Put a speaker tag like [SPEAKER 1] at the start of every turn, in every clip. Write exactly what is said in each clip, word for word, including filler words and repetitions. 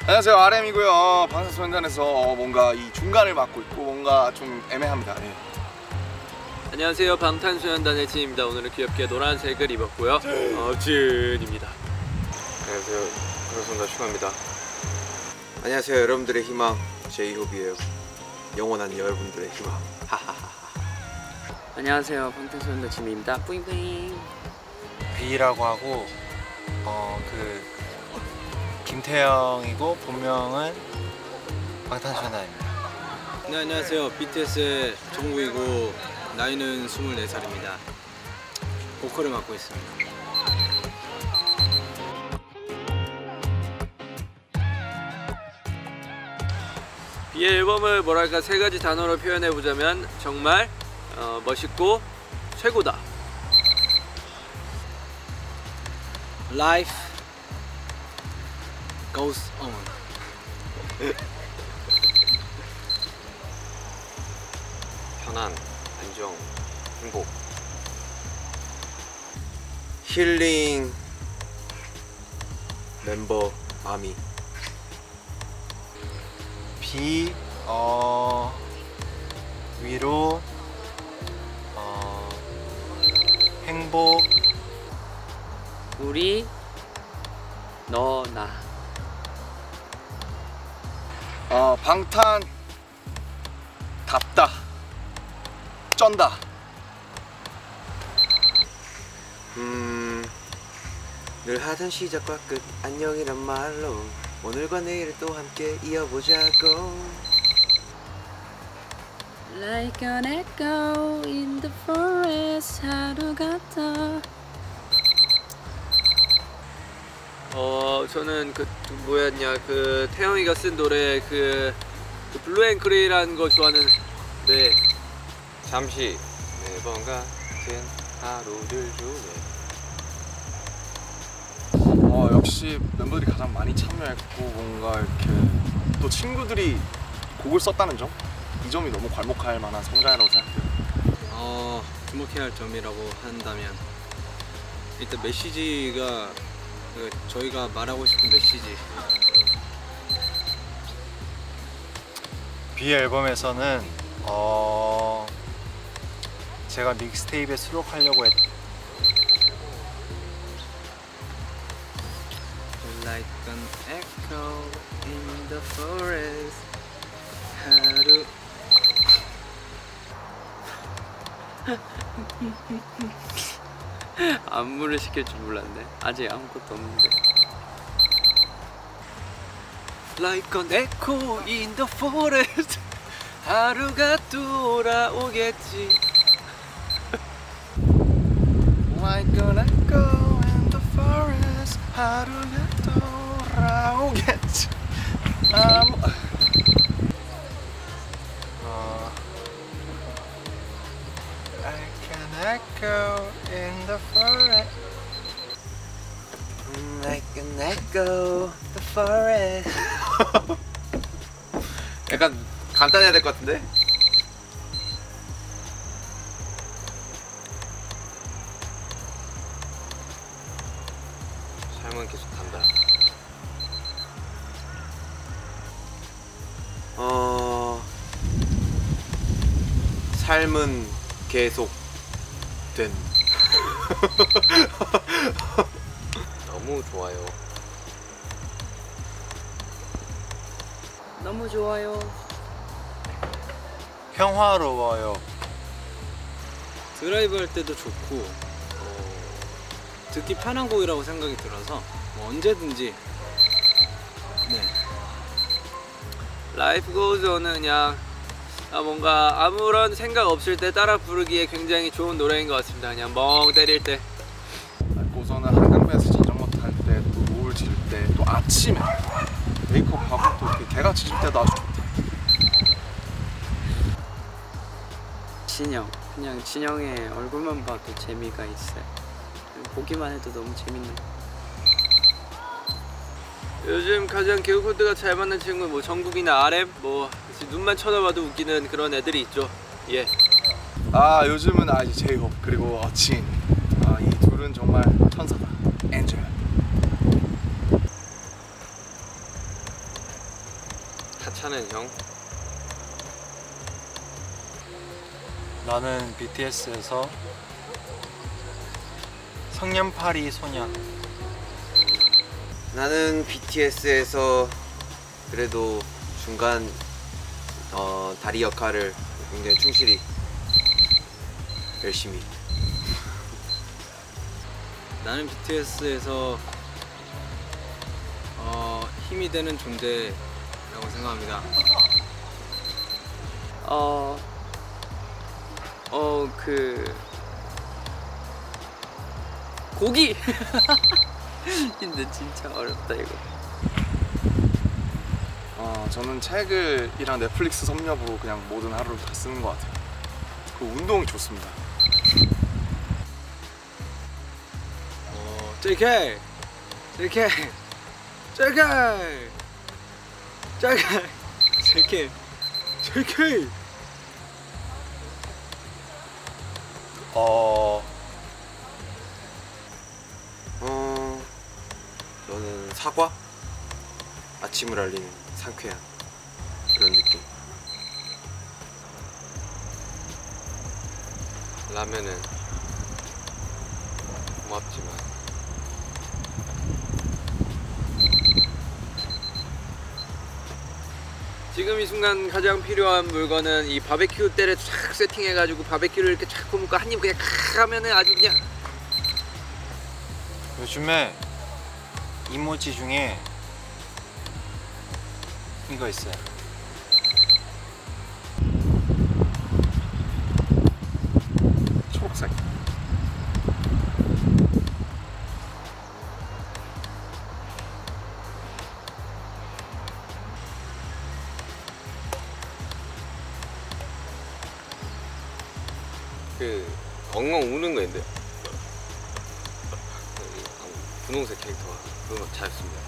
[SPEAKER 1] 안녕하세요, 알엠이고요. 방탄소년단에서 뭔가 이 중간을 맡고 있고 뭔가 좀 애매합니다. 예.
[SPEAKER 2] 안녕하세요, 방탄소년단의 진입니다. 오늘은 귀엽게 노란색을 입었고요. 어, 진입니다.
[SPEAKER 3] 안녕하세요, 방탄소년단 슈가입니다. 안녕하세요, 여러분들의 희망 제이홉이에요. 영원한 여러분들의 희망. 하하하.
[SPEAKER 4] 안녕하세요, 방탄소년단 진입니다. 뿌잉뿌잉.
[SPEAKER 5] B라고 하고 어 그 김태형이고 본명은 방탄소년단입니다.
[SPEAKER 2] 네, 안녕하세요, 비티에스의 정국이고 나이는 스물네 살입니다. 보컬을 맡고 있습니다. B의 앨범을 뭐랄까 세 가지 단어로 표현해보자면 정말 어, 멋있고 최고다. Life goes on.
[SPEAKER 3] 편안, 안정, 행복, 힐링, 멤버 아미.
[SPEAKER 5] B 어 위로 어 행복
[SPEAKER 4] 우리 너 나.
[SPEAKER 1] 어, 방탄 답다, 쩐다.
[SPEAKER 3] 음, 늘 하던 시작과 끝 안녕이란 말로 오늘과 내일을 또 함께 이어보자고.
[SPEAKER 4] Like an echo in the forest 하루가 더.
[SPEAKER 2] 어 저는 그 뭐였냐 그 태영이가 쓴 노래 그, 그 블루앤크레이라는 거 좋아하는데
[SPEAKER 3] 잠시 매번 같은 하루를 주네.
[SPEAKER 1] 어, 역시 멤버들이 가장 많이 참여했고 뭔가 이렇게 또 친구들이 곡을 썼다는 점, 이 점이 너무 괄목할 만한 성장이라고 생각해요.
[SPEAKER 2] 어 주목해야 할 점이라고 한다면 일단 메시지가 그 저희가 말하고 싶은 메시지.
[SPEAKER 5] B 앨범에서는 어 제가 믹스테이프에 수록하려고 했
[SPEAKER 2] Like an echo in the forest 하루.
[SPEAKER 4] 안무를 시킬 줄 몰랐네. 아직 아무것도 없는데.
[SPEAKER 2] Like an echo in the forest 하루가 돌아오겠지.
[SPEAKER 1] Like an echo in the forest 하루가 돌아오겠지. 아무...
[SPEAKER 5] 어 Like an echo in the forest.
[SPEAKER 3] Like an echo, the forest. 약간 간단해야 될 것 같은데? 삶은 계속 간다. 어... 삶은 계속 된. 너무 좋아요.
[SPEAKER 4] 너무 좋아요.
[SPEAKER 5] 평화로워요.
[SPEAKER 2] 드라이브 할 때도 좋고 어, 듣기 편한 곡이라고 생각이 들어서 뭐 언제든지. 네. Life Goes On은 그냥 아 뭔가 아무런 생각 없을 때 따라 부르기에 굉장히 좋은 노래인 것 같습니다. 그냥 멍 때릴 때.
[SPEAKER 1] 고서는 한강변에서 자전거 탈 때, 또 노을 질 때, 또 아침에 메이크업하고 또 이렇게 개같이 질 때도 아주 좋다.
[SPEAKER 4] 진영. 그냥 진영의 얼굴만 봐도 재미가 있어요. 보기만 해도 너무 재밌는.
[SPEAKER 2] 요즘 가장 개그 코드가 잘 맞는 친구 뭐 정국이나 알엠 뭐 눈만 쳐다봐도 웃기는 그런 애들이 있죠. 예.
[SPEAKER 1] 아, 요즘은 아 이제 제이홉 그리고 어, 진. 아, 이 둘은 정말 천사다. 엔젤.
[SPEAKER 2] 타차는 형.
[SPEAKER 5] 나는 비티에스에서 성년파리 소년.
[SPEAKER 3] 나는 비티에스에서 그래도 중간 어, 다리 역할을 굉장히 충실히 열심히.
[SPEAKER 6] 나는 비티에스에서 어, 힘이 되는 존재라고 생각합니다.
[SPEAKER 2] 어, 어, 그 고기. 근데 진짜 어렵다 이거.
[SPEAKER 1] 어, 저는 책을 이랑 넷플릭스 섭렵으로 그냥 모든 하루를 다 쓰는 것 같아요. 그 운동이 좋습니다.
[SPEAKER 6] 어, 제이케이, 제이케이, 제이케이, 제이케이, 제이케이, 제이케이.
[SPEAKER 5] 어
[SPEAKER 3] 어, 저는 사과? 아침을 알리는 상쾌한 그런 느낌.
[SPEAKER 2] 라면은 고맙지만 지금 이 순간 가장 필요한 물건은 이 바베큐 때를 쫙 세팅해가지고 바베큐를 이렇게 쫙 굽고 한 입 그냥 칵 하면은 아주 그냥.
[SPEAKER 5] 요즘에 이모지 중에 이거 있어요.
[SPEAKER 1] 초록색.
[SPEAKER 2] 그 엉엉 우는 거 있는데 분홍색 캐릭터가 그거 잘 씁니다.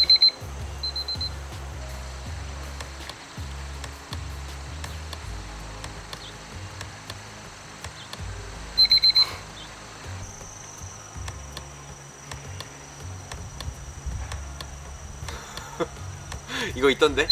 [SPEAKER 2] 이거 있던데?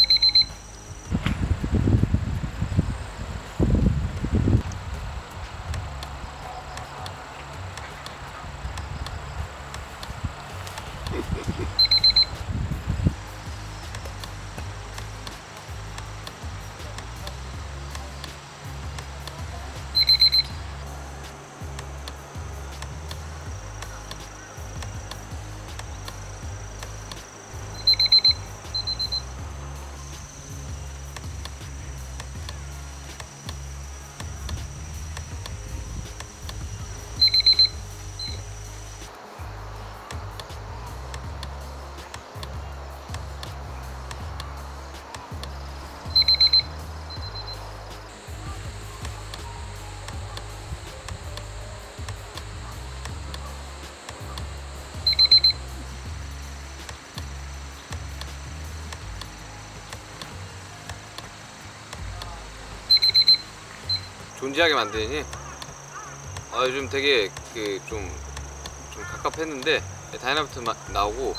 [SPEAKER 2] 존재하게 만드니 아, 요즘 되게 그 좀 좀 갑갑했는데 다이나마이트 나오고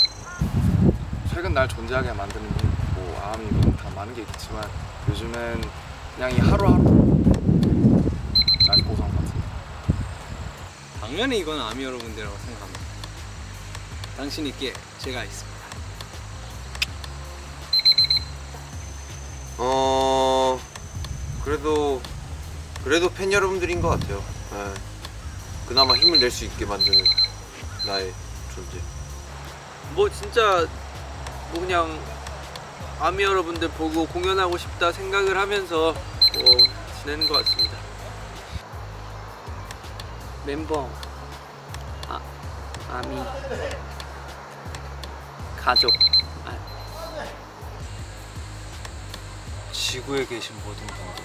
[SPEAKER 1] 최근 날 존재하게 만드는 뭐 아미 뭐 다 많은 게 있겠지만 요즘은 그냥 이 하루하루 날 보상 같은.
[SPEAKER 6] 당연히 이건 아미 여러분들이라고 생각합니다. 당신 있기에 제가 있습니다.
[SPEAKER 3] 어, 그래도 그래도 팬 여러분들인 것 같아요. 네. 그나마 힘을 낼 수 있게 만드는 나의 존재.
[SPEAKER 2] 뭐 진짜 뭐 그냥 아미 여러분들 보고 공연하고 싶다 생각을 하면서 뭐 지내는 것 같습니다.
[SPEAKER 7] 멤버 아, 아미 가족 아,
[SPEAKER 5] 지구에 계신 모든 분들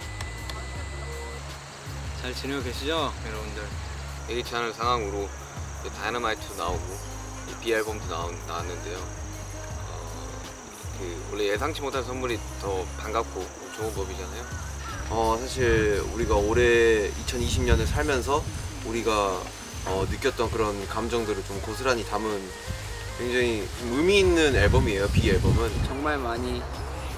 [SPEAKER 6] 잘 지내고 계시죠, 여러분들?
[SPEAKER 2] 에이 채널 상황으로 다이너마이트도 나오고 비 앨범도 나오, 나왔는데요. 어, 그 원래 예상치 못한 선물이 더 반갑고 좋은 법이잖아요.
[SPEAKER 3] 어, 사실 우리가 올해 이천이십 년을 살면서 우리가 어, 느꼈던 그런 감정들을 좀 고스란히 담은 굉장히 좀 의미 있는 앨범이에요. 비 앨범은.
[SPEAKER 7] 정말 많이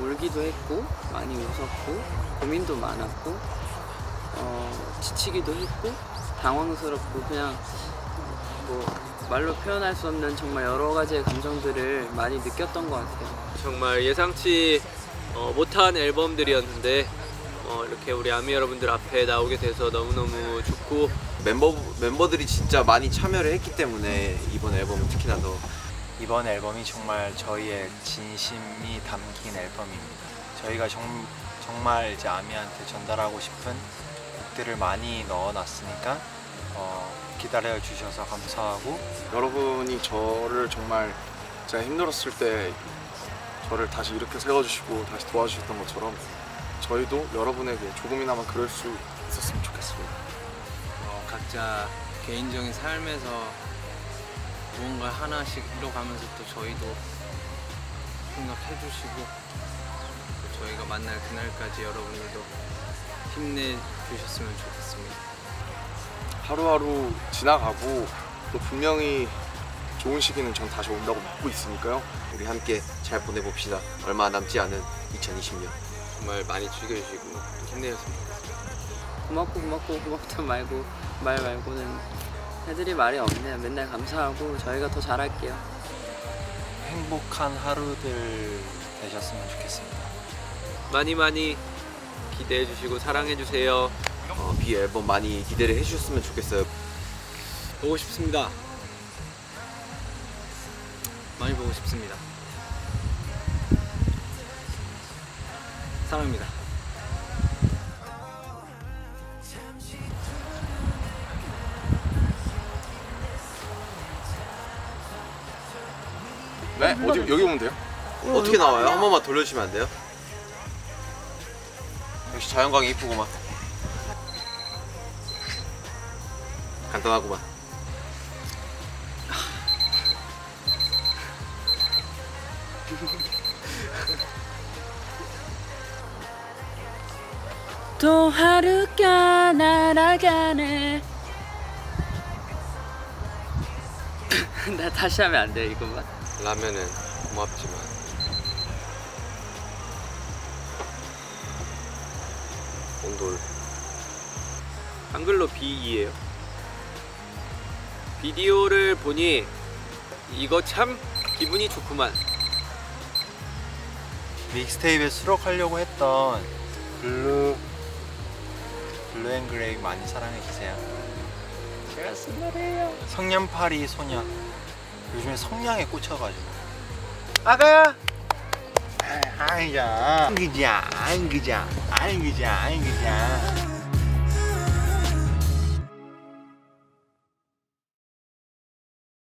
[SPEAKER 7] 울기도 했고 많이 웃었고 고민도 많았고 어, 지치기도 했고 당황스럽고 그냥 뭐 말로 표현할 수 없는 정말 여러 가지의 감정들을 많이 느꼈던 것 같아요.
[SPEAKER 8] 정말 예상치 어, 못한 앨범들이었는데 어, 이렇게 우리 아미 여러분들 앞에 나오게 돼서 너무너무 좋고
[SPEAKER 3] 멤버, member들이 진짜 많이 참여를 했기 때문에 이번 앨범은 특히나 더
[SPEAKER 5] 이번 앨범이 정말 저희의 진심이 담긴 앨범입니다. 저희가 정, 정말 이제 아미한테 전달하고 싶은 곡들을 많이 넣어놨으니까 어, 기다려 주셔서 감사하고
[SPEAKER 1] 여러분이 저를 정말 제가 힘들었을 때 저를 다시 이렇게 세워주시고 다시 도와주셨던 것처럼 저희도 여러분에게 조금이나마 그럴 수 있었으면 좋겠습니다.
[SPEAKER 6] 어, 각자 개인적인 삶에서 무언가 하나씩 이뤄가면서 또 저희도 생각해 주시고 또 저희가 만날 그날까지 여러분들도 힘내주셨으면 좋겠습니다.
[SPEAKER 1] 하루하루 지나가고 또 분명히 좋은 시기는 전 다시 온다고 믿고 있으니까요.
[SPEAKER 3] 우리 함께 잘 보내봅시다. 얼마 남지 않은 이천이십 년.
[SPEAKER 2] 정말 많이 즐겨주시고 또 힘내셨으면 좋겠습니다.
[SPEAKER 7] 고맙고 고맙고 고맙다 말고 말 말고는 해드릴 말이 없네요. 맨날 감사하고 저희가 더 잘할게요.
[SPEAKER 5] 행복한 하루들 되셨으면 좋겠습니다.
[SPEAKER 8] 많이 많이 기대해 주시고 사랑해 주세요.
[SPEAKER 3] 어, 비 앨범 많이 기대를 해주셨으면 좋겠어요.
[SPEAKER 6] 보고 싶습니다. 많이 보고 싶습니다. 사랑합니다.
[SPEAKER 1] 네? 어디 여기 오면 돼요?
[SPEAKER 3] 어떻게 나와요? 한 번만 돌려주시면 안 돼요? 역시 자연광이 이쁘구만. 간단하구만.
[SPEAKER 4] 또 하루가 날아가네.
[SPEAKER 7] 나 다시 하면 안 돼 이것만?
[SPEAKER 2] 라면은 고맙지만 온돌
[SPEAKER 8] 한글로 비이에요. 비디오를 보니 이거 참 기분이 좋구만.
[SPEAKER 5] 믹스테이프에 수록하려고 했던 블루 블루 앤 그레이 많이 사랑해 주세요. 제가 쓴 노래예요. 성년파리 소년. 요즘에 성냥에 꽂혀가지고. 아가야. 아이자. 안기자, 안기자, 안기자, 안기자.